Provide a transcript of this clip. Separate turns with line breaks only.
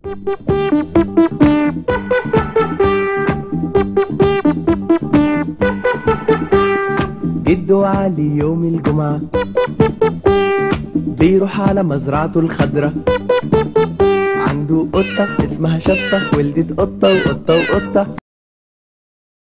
جدو علي يوم الجمعة بيروح على مزرعته الخضرة، عنده قطة اسمها شطة، ولدت قطة وقطة وقطة.